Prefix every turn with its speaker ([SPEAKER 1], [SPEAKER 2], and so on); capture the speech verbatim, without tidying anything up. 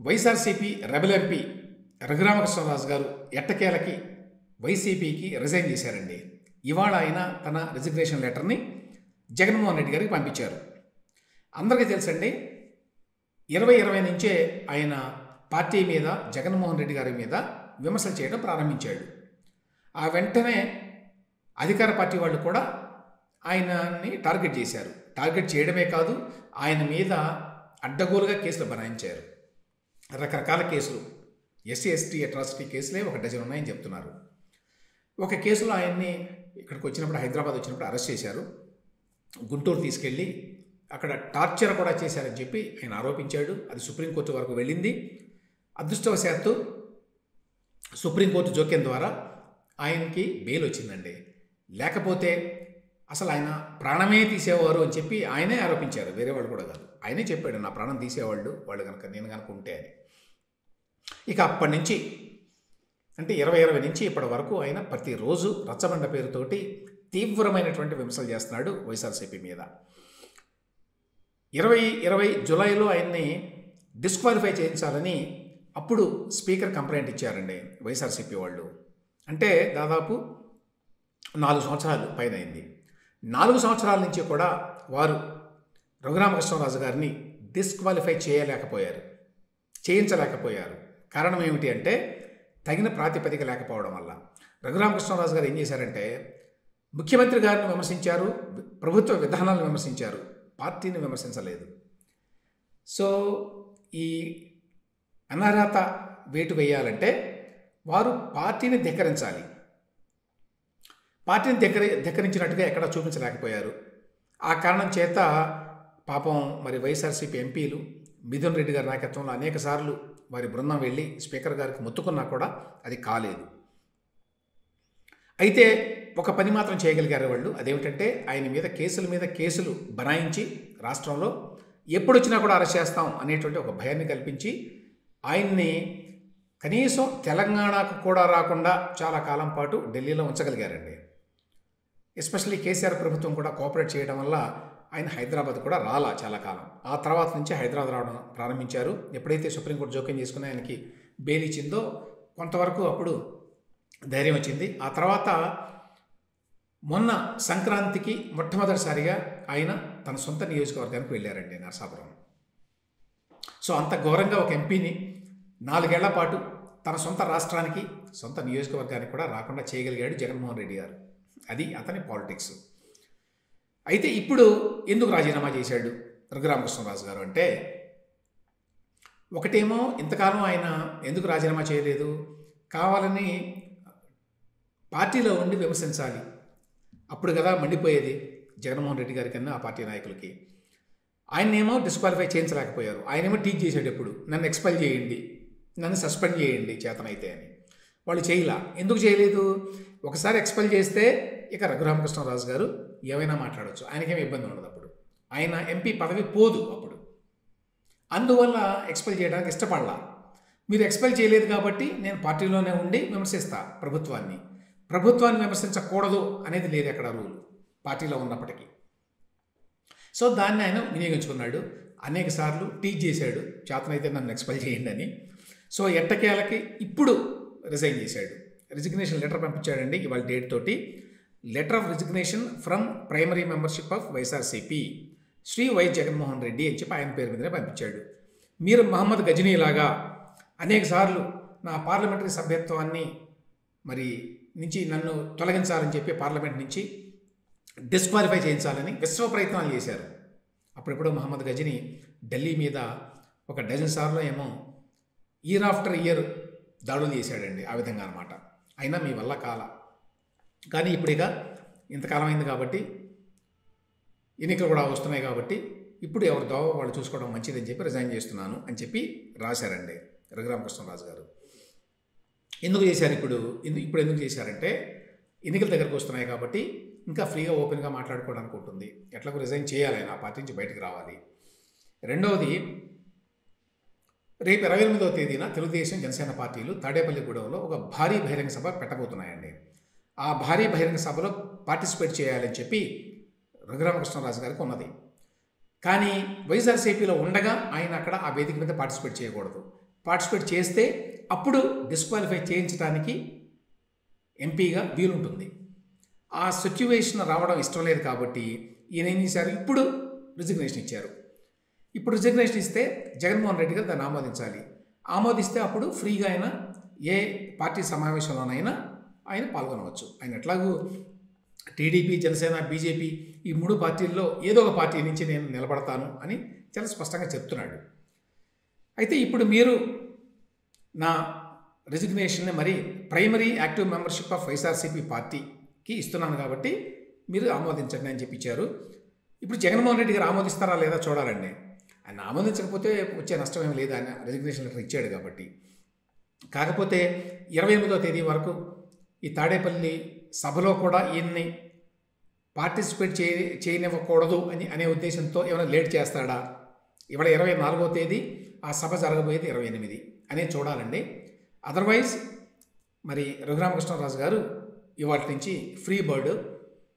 [SPEAKER 1] YSRCP rebel MP Raghuramakrishnaraju గారు ఎట్టకేలకి వైసీపీకి resign చేశారండి. ఇవాళ ఆయన తన రిజిగ్నేషన్ లెటర్ని జగన్మోహన్ రెడ్డి గారికి పంపించారు. అందరికీ తెలుసండి, ఇరవై ఇరవై నుంచే ఆయన పార్టీ మీద, జగన్మోహన్ రెడ్డి గారి మీద విమర్శలు చేయడం ప్రారంభించాడు. ఆ వెంటనే అధికార పార్టీ వాళ్ళు కూడా ఆయనని టార్గెట్ చేశారు. టార్గెట్ చేయడమే కాదు, ఆయన మీద అడ్డగోలుగా కేసులు బనాయించారు. రకరకాల కేసులు, ఎస్సీ ఎస్టీ అట్రాసిటీ కేసులే ఒక డజన్ ఉన్నాయని చెప్తున్నారు. ఒక కేసులో ఆయన్ని ఇక్కడికి వచ్చినప్పుడు, హైదరాబాద్ వచ్చినప్పుడు అరెస్ట్ చేశారు. గుంటూరు తీసుకెళ్ళి అక్కడ టార్చర్ కూడా చేశారని చెప్పి ఆయన ఆరోపించాడు. అది సుప్రీంకోర్టు వరకు వెళ్ళింది. అదృష్టవశాత్తు సుప్రీంకోర్టు జోక్యం ద్వారా ఆయనకి బెయిల్ వచ్చిందండి. లేకపోతే అసలు ఆయన ప్రాణమే తీసేవారు అని చెప్పి ఆయనే ఆరోపించారు, వేరే వాళ్ళు కూడా కాదు. ఆయనే చెప్పాడు, నా ప్రాణం తీసేవాళ్ళు వాళ్ళు కనుక, నేను కనుక ఉంటే అని. ఇక అప్పటి నుంచి అంటే ఇరవై ఇరవై నుంచి ఇప్పటి వరకు ఆయన ప్రతిరోజు రచ్చబండ పేరుతోటి తీవ్రమైనటువంటి విమర్శలు చేస్తున్నాడు వైఎస్ఆర్సీపీ మీద. ఇరవై ఇరవై జూలైలో ఆయన్ని డిస్క్వాలిఫై చేయించాలని అప్పుడు స్పీకర్ కంప్లైంట్ ఇచ్చారండి వైఎస్ఆర్సీపీ వాళ్ళు. అంటే దాదాపు నాలుగు సంవత్సరాలు పైన అయింది. నాలుగు సంవత్సరాల నుంచి కూడా వారు రఘురామకృష్ణరాజు గారిని డిస్క్వాలిఫై చేయలేకపోయారు, చేయించలేకపోయారు. కారణం ఏమిటి అంటే తగిన ప్రాతిపదిక లేకపోవడం వల్ల. రఘురామకృష్ణరాజు గారు ఏం చేశారంటే, ముఖ్యమంత్రి గారిని విమర్శించారు, ప్రభుత్వ విధానాలను విమర్శించారు, పార్టీని విమర్శించలేదు. సో ఈ అనర్హత వేటు వేయాలంటే వారు పార్టీని ధిక్కరించాలి. పార్టీని ధిక్కరి ధిక్కరించినట్టుగా ఎక్కడా చూపించలేకపోయారు. ఆ కారణం చేత పాపం మరి వైఎస్ఆర్సీపీ ఎంపీలు మిథున్ రెడ్డి గారి నాయకత్వంలో అనేక సార్లు వారి బృందం వెళ్ళి స్పీకర్ గారికి మొత్తుకున్నా కూడా అది కాలేదు. అయితే ఒక పని మాత్రం చేయగలిగారు వాళ్ళు. అదేమిటంటే ఆయన మీద కేసుల మీద కేసులు బనాయించి రాష్ట్రంలో ఎప్పుడొచ్చినా కూడా అరెస్ట్ చేస్తాం అనేటువంటి ఒక భయాన్ని కల్పించి ఆయన్ని కనీసం తెలంగాణకు కూడా రాకుండా చాలా కాలం పాటు ఢిల్లీలో ఉంచగలిగారండి. ఎస్పెషల్లీ కేసీఆర్ ప్రభుత్వం కూడా కోఆపరేట్ చేయడం వల్ల ఆయన హైదరాబాద్ కూడా రాలా చాలా కాలం. ఆ తర్వాత నుంచి హైదరాబాద్ రావడం ప్రారంభించారు. ఎప్పుడైతే సుప్రీంకోర్టు జోక్యం చేసుకుని ఆయనకి బెయిల్ ఇచ్చిందో కొంతవరకు అప్పుడు ధైర్యం వచ్చింది. ఆ తర్వాత మొన్న సంక్రాంతికి మొట్టమొదటిసారిగా ఆయన తన సొంత నియోజకవర్గానికి వెళ్ళారండి, నరసాపురం. సో అంత ఘోరంగా ఒక ఎంపీని నాలుగేళ్ల పాటు తన సొంత రాష్ట్రానికి, సొంత నియోజకవర్గానికి కూడా రాకుండా చేయగలిగాడు జగన్మోహన్ రెడ్డి గారు. అది అతని పాలిటిక్స్. అయితే ఇప్పుడు ఎందుకు రాజీనామా చేశాడు రఘురామకృష్ణరాజు గారు అంటే, ఒకటేమో ఇంతకాలం ఆయన ఎందుకు రాజీనామా చేయలేదు, కావాలని పార్టీలో ఉండి విమర్శించాలి, అప్పుడు కదా మండిపోయేది జగన్మోహన్ రెడ్డి గారి కన్నా ఆ పార్టీ నాయకులకి. ఆయనేమో డిస్క్వాలిఫై చేయించలేకపోయారు. ఆయనేమో టీచ్ చేశాడు, ఎప్పుడు నన్ను ఎక్స్పెల్ చేయండి, నన్ను సస్పెండ్ చేయండి చేతనైతే అని. వాళ్ళు చేయలా. ఎందుకు చేయలేదు? ఒకసారి ఎక్స్పెల్ చేస్తే ఇక రఘురామకృష్ణరాజు గారు ఏమైనా మాట్లాడవచ్చు, ఆయనకేమీ ఇబ్బంది ఉండదు. అప్పుడు ఆయన ఎంపీ పదవి పోదు అప్పుడు. అందువల్ల ఎక్స్పెల్ చేయడానికి ఇష్టపడలా. మీరు ఎక్స్పెల్ చేయలేదు కాబట్టి నేను పార్టీలోనే ఉండి విమర్శిస్తా ప్రభుత్వాన్ని. ప్రభుత్వాన్ని విమర్శించకూడదు అనేది లేదు ఎక్కడ రూల్, పార్టీలో ఉన్నప్పటికీ. సో దాన్ని ఆయన వినియోగించుకున్నాడు. అనేక సార్లు టీచ్ చేశాడు, చేతనైతే నన్ను ఎక్స్పెల్ చేయండి అని. సో ఎట్టకేలకి ఇప్పుడు రిజైన్ చేశాడు. రిజిగ్నేషన్ లెటర్ పంపించాడండి ఇవాళ డేట్ తోటి. Letter of resignation from primary membership of YSRCP Shri Y Jaganmohan Reddy అని చెప్పి ఆయన పేరు మీదనే పంపించాడు. మీరు మహమ్మద్ గజనీ లాగా అనేక సార్లు నా పార్లమెంటరీ సభ్యత్వాన్ని మరి నుంచి నన్ను తొలగించాలని చెప్పి పార్లమెంట్ నుంచి డిస్క్వాలిఫై చేయించాలని విశ్వ ప్రయత్నాలు చేశారు. అప్పుడెప్పుడో మహమ్మద్ గజనీ ఢిల్లీ మీద ఒక డజన్ సార్లు ఏమో ఇయర్ ఆఫ్టర్ ఇయర్ దాడులు చేశాడండి, ఆ విధంగా అనమాట. అయినా మీ వల్ల కాల. కానీ ఇప్పుడు ఇక ఇంతకాలం అయింది కాబట్టి, ఎన్నికలు కూడా వస్తున్నాయి కాబట్టి ఇప్పుడు ఎవరి దోవ వాళ్ళు చూసుకోవడం మంచిదని చెప్పి రిజైన్ చేస్తున్నాను అని చెప్పి రాశారండి రఘురామకృష్ణరాజు గారు. ఎందుకు చేశారు ఇప్పుడు ఇప్పుడు ఎందుకు చేశారంటే, ఎన్నికల దగ్గరకు వస్తున్నాయి కాబట్టి ఇంకా ఫ్రీగా ఓపెన్గా మాట్లాడుకోవడానికి ఉంటుంది. ఎట్లాగో రిజైన్ చేయాలి, ఆయన ఆ పార్టీ నుంచి బయటకు రావాలి. రెండవది, రేపు ఇరవై ఎనిమిదవ తేదీన తెలుగుదేశం జనసేన పార్టీలు తాడేపల్లిగూడెంలో ఒక భారీ బహిరంగ సభ పెట్టబోతున్నాయండి. ఆ భారీ బహిరంగ సభలో పార్టిసిపేట్ చేయాలని చెప్పి రఘురామకృష్ణరాజు గారికి ఉన్నది. కానీ వైఎస్ఆర్సీపీలో ఉండగా ఆయన అక్కడ ఆ వేదిక మీద పార్టిసిపేట్ చేయకూడదు. పార్టిసిపేట్ చేస్తే అప్పుడు డిస్క్వాలిఫై చేయించడానికి ఎంపీగా వీలుంటుంది. ఆ సిచ్యువేషన్ రావడం ఇష్టం లేదు కాబట్టి ఈయన ఏం చేశారు, ఇప్పుడు రిజిగ్నేషన్ ఇచ్చారు. ఇప్పుడు రిజిగ్నేషన్ ఇస్తే జగన్మోహన్ రెడ్డి గారు దాన్ని ఆమోదించాలి. ఆమోదిస్తే అప్పుడు ఫ్రీగా ఆయన ఏ పార్టీ సమావేశంలోనైనా ఆయన పాల్గొనవచ్చు. ఆయన ఎట్లాగూ టీడీపీ, జనసేన, బీజేపీ ఈ మూడు పార్టీల్లో ఏదో ఒక పార్టీ నుంచి నేను నిలబడతాను అని చాలా స్పష్టంగా చెప్తున్నాడు. అయితే ఇప్పుడు మీరు నా రిజిగ్నేషన్ని మరి primary active membership of YSRCP పార్టీకి ఇస్తున్నాను కాబట్టి మీరు ఆమోదించండి అని చెప్పి ఇచ్చారు. ఇప్పుడు జగన్మోహన్ రెడ్డి గారు ఆమోదిస్తారా లేదా చూడాలండి. ఆయన ఆమోదించకపోతే వచ్చే నష్టం ఏమి లేదు, ఆయన రిజిగ్నేషన్ లెటర్ ఇచ్చాడు కాబట్టి. కాకపోతే ఇరవై ఎనిమిదో తేదీ వరకు ఈ తాడేపల్లి సభలో కూడా ఈయన్ని పార్టిసిపేట్ చేయ చేయనివ్వకూడదు అని అనే ఉద్దేశంతో ఏమైనా లేట్ చేస్తాడా? ఇవాళ ఇరవై నాలుగో తేదీ, ఆ సభ జరగబోయేది ఇరవై ఎనిమిది అనేది చూడాలండి. అదర్వైజ్ మరి రఘురామకృష్ణరాజు గారు ఇవాటి నుంచి ఫ్రీ బర్డ్